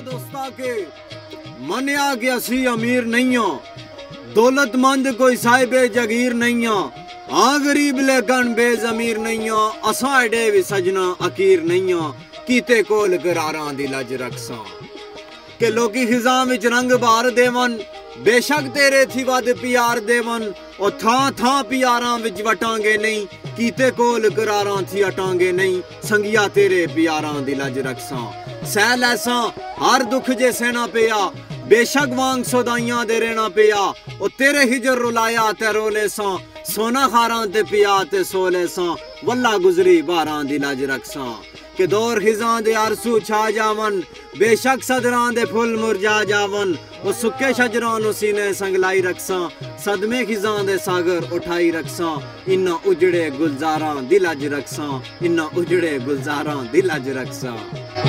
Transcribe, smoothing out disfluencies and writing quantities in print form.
दोस्ता के मनिया कि असी अमीर नहीं हो, दौलतमंद कोई साहिबे जगीर नहीं हो, हाँ गरीब लेकिन बेजमीर नहीं हो, असा एडे भी सजना अकीर नहीं हो, कीते कोल करारा दी लज रखसा के लोकी खिजा विच रंग बार देवन, बेशक तेरे थी वद प्यार देवन, और थां थां प्यारां विच वटांगे नहीं, कीते कोल करारां थी अटांगे नहीं, संगिया तेरे प्यारां दी लज रखसा सह लैसा हर दुख जे सहना पिया, बेशक वांग सौदाइयां दे रहना पिया, और तेरे हिजर रुलाया ते रोले सा, सोना खारां ते पिया ते सोले सा, वल्ला गुजरी बारां दी लज रखसा के दौर खिजां दे अरसू छा जावन, बेशक सदरां दे फुल मुरझा जावन, वो सुक्के शजरां नु सीने संगलाई रखसा, सदमे खिजां दे सागर उठाई रखसा, इन्ना उजड़े गुलजारां दी लज रखसा, इन्ना उजड़े गुलजारां दी लज रखसा।